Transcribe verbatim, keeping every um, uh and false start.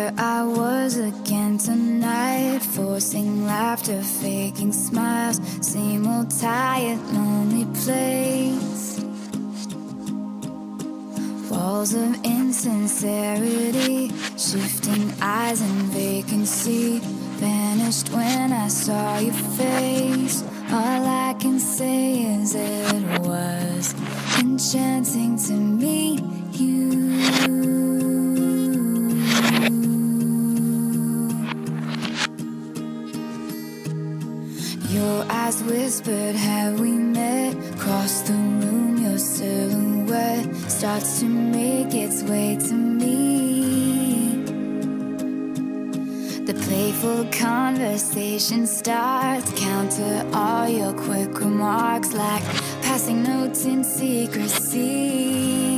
Here I was again tonight, forcing laughter, faking smiles. Same old tired, lonely place. Walls of insincerity, shifting eyes and vacancy. Vanished when I saw your face. All I can say is it was enchanting to meet you. Your eyes whispered, have we met? Across the room, your silhouette starts to make its way to me. The playful conversation starts, counter all your quick remarks like passing notes in secrecy.